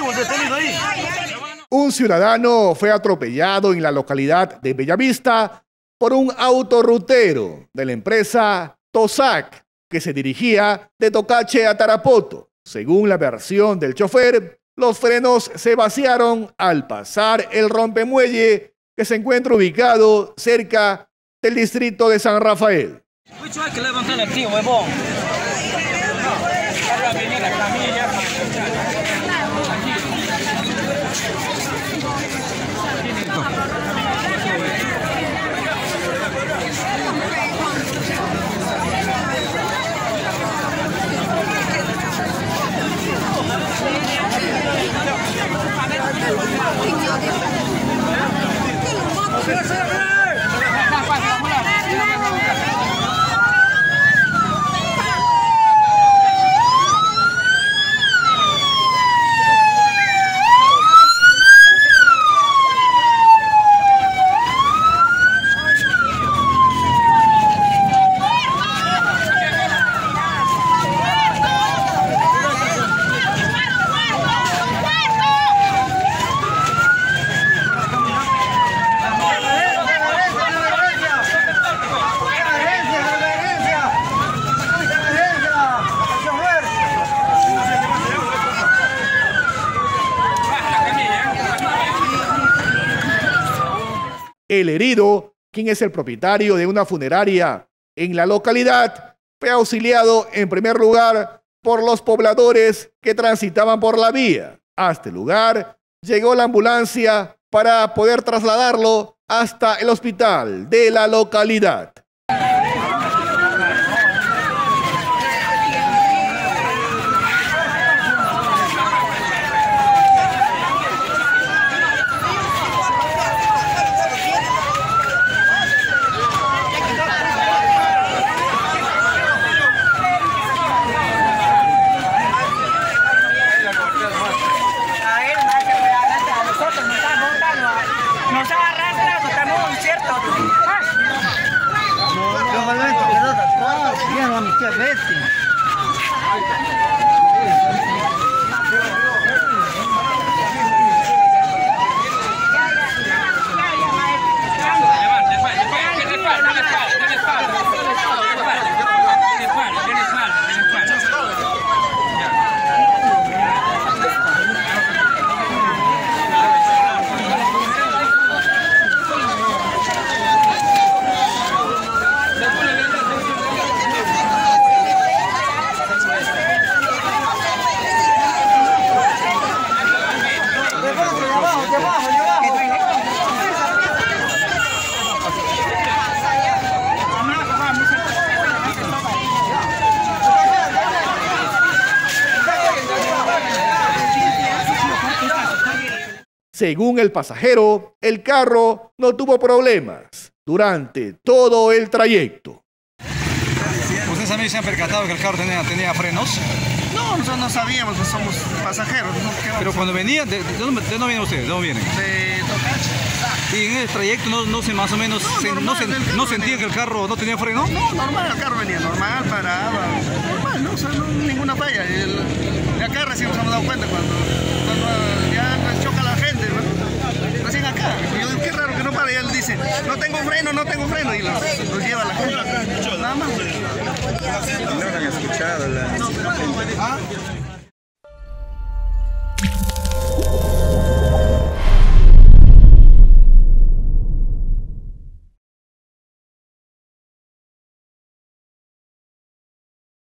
tenemos detenido ahí. Un ciudadano fue atropellado en la localidad de Bellavista por un autorrutero de la empresa Tosac que se dirigía de Tocache a Tarapoto. Según la versión del chofer, los frenos se vaciaron al pasar el rompemuelle que se encuentra ubicado cerca del distrito de San Rafael. Hay que levantar el tío, huevón. El herido, quien es el propietario de una funeraria en la localidad, fue auxiliado en primer lugar por los pobladores que transitaban por la vía. Hasta el lugar llegó la ambulancia para poder trasladarlo hasta el hospital de la localidad. Nos ha arrastrado, estamos inciertos. Según el pasajero, el carro no tuvo problemas durante todo el trayecto. ¿Ustedes también se han percatado que el carro tenía frenos? No, nosotros no sabíamos, no somos pasajeros. Pero cuando venía, ¿de dónde vienen ustedes? ¿De dónde vienen? De Tocache. Y en el trayecto no se más o menos no sentían que el carro no tenía freno. No, normal, el carro venía normal, paraba. Normal, no, o sea, no, ninguna falla. De acá recién nos hemos dado cuenta cuando